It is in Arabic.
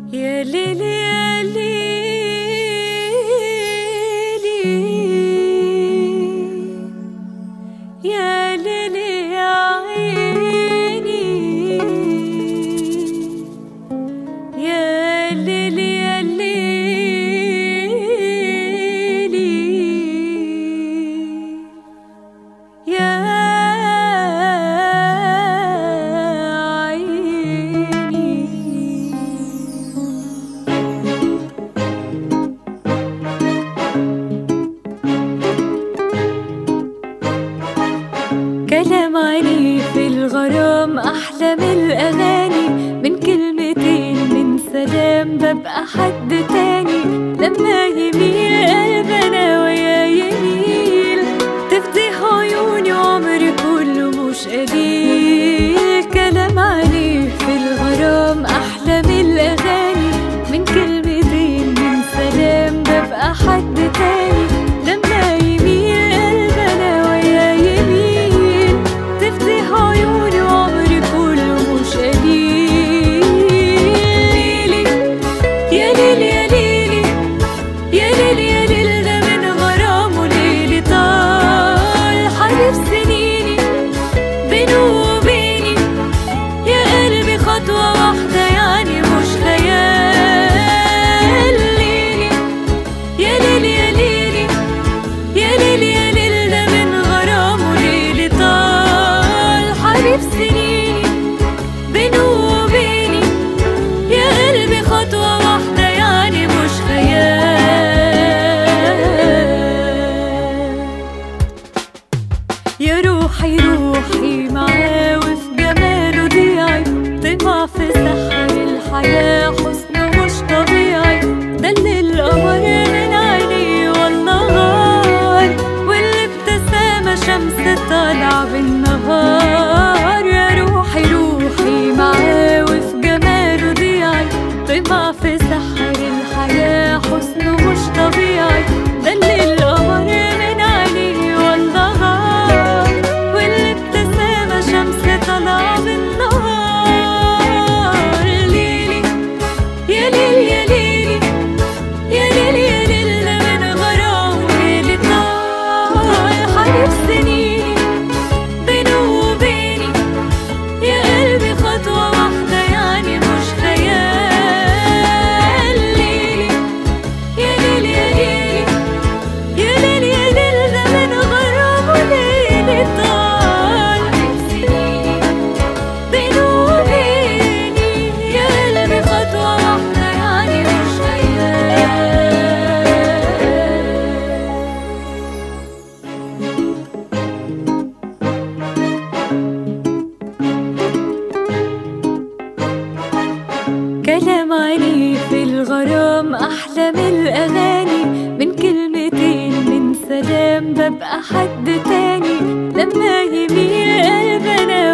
يا ليلي يا ليلي يا ليلي يا عيني يا ليلي يا ليلي يا كلام عنيف في الغرام أحلى من الأغاني، من كلمتين من سلام ببقى حد تاني. لما يميل قلبنا ويا يميل تفضي عيوني عمري كله مش قليل. كلام عنيف في الغرام أحلى من الأغاني، من كلمتين من سلام ببقى حد تاني. لما يميل قلبنا ويا يميل تفضي عيوني وعمري كله مش قليل. يا ليل يا ليلي يا ليل يا ليل ده من غرامه ليلي طال حبيب سنيني بينه وبيني. يا قلبي خطوة واحدة يعني مش خيال. ليلي يا ليل يا ليلي يا ليل يا ليل ده من غرامه ليلي طال حبيب سنيني بينه وبيني. يا قلبي خطوة واحدة يعني مش خيال. يا روحي روحي معاه وفي جماله ضيعي، طمع في سحر الحياة حسنه مش طبيعي. دلل القمر من عينيه والنهار، والابتسامة شمس طالعة بالنهار. يا روحي روحي معاه وفي جماله ضيعي، طمع في سحر الحياة حسنه مش طبيعي. دلل القمر من عينيه والنهار، والابتسامة شمس طالعة بالنهار. ليلي يا ليل يا ليلي يا ليل يا ليل ده من غرامه ليلي طال حبيب سنيني بينه وبيني. يا قلبي خطوة واحدة يعني مش خيال. ليلي يا ليل يا ليلي يا ليل يا ليل ده من غرامه ليلي طال حبيب سنيني بينه وبيني. يا قلبي خطوة واحدة يعني مش خيال. كلام عنيف في الغرام أحلى من الأغاني، من كلمتين من سلام ببقى حد تاني. لما يميل قلبنا